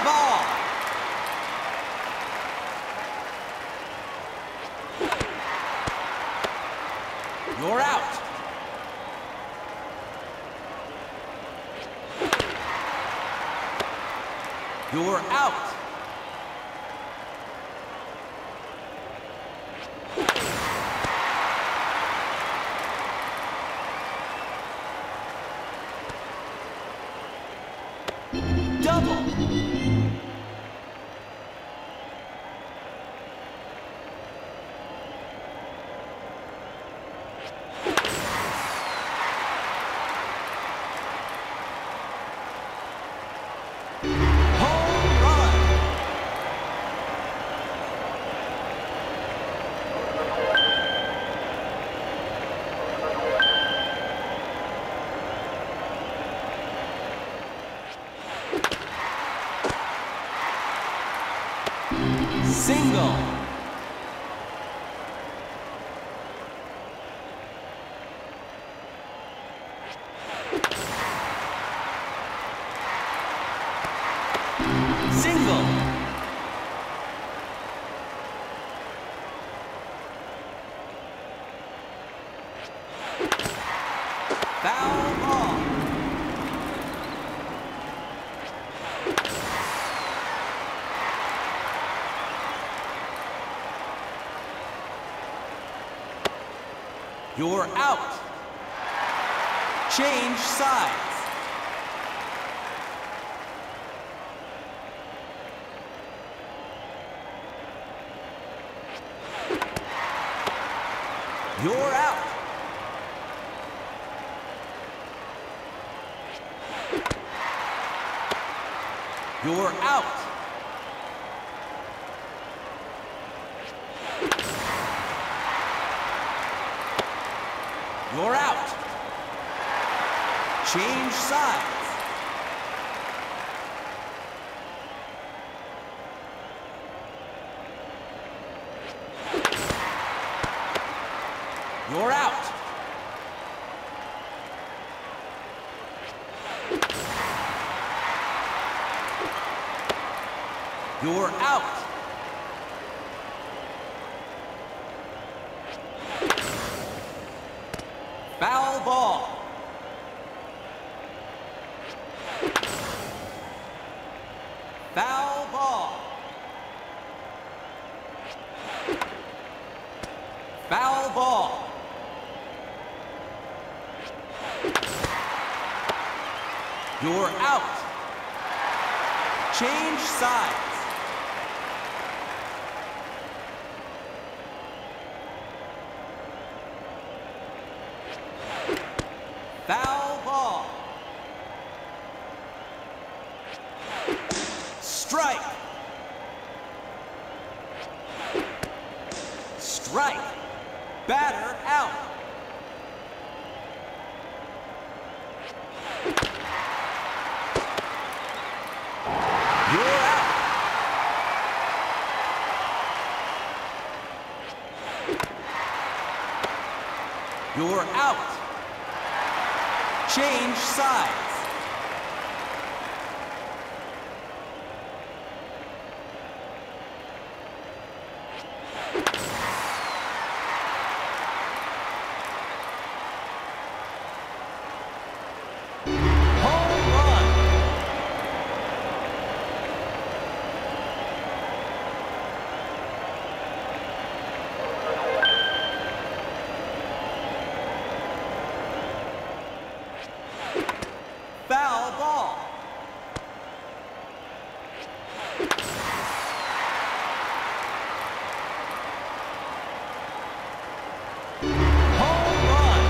ball. You're out. You're out. Double. Single. Single. Foul ball. You're out. Change sides. You're out. You're out. You're out. Change sides. You're out. You're out. Foul ball. Foul ball. Foul ball. You're out. Change sides. Foul ball. Strike. Strike. Batter out. You're out. You're out. Change sides. Home run. Foul ball. Home run.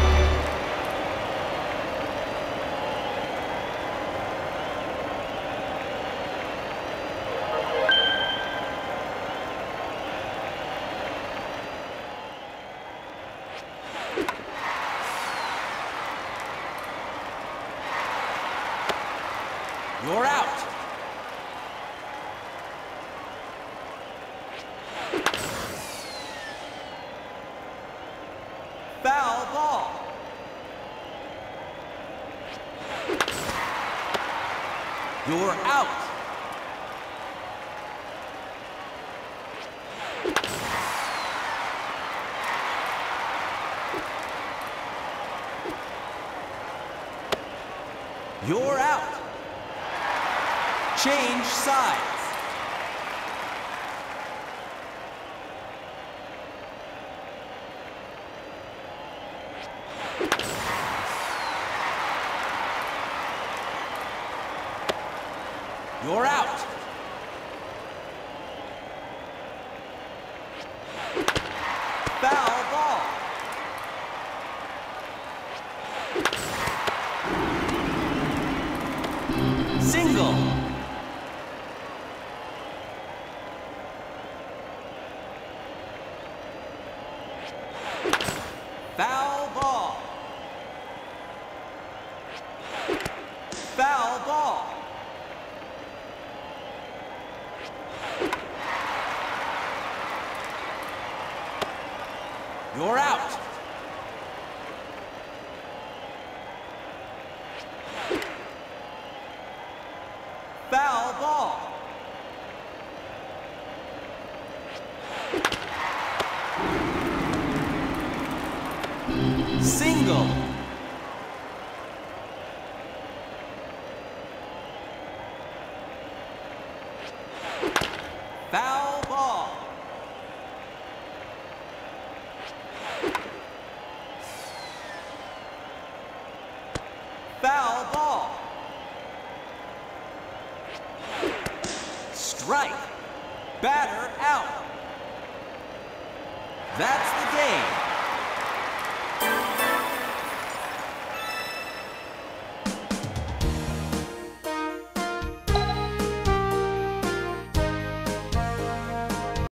You're out. Foul ball. You're out. You're out. Change sides. You're out. Foul ball. Single. Foul ball. Foul ball. You're out. Foul ball. Single.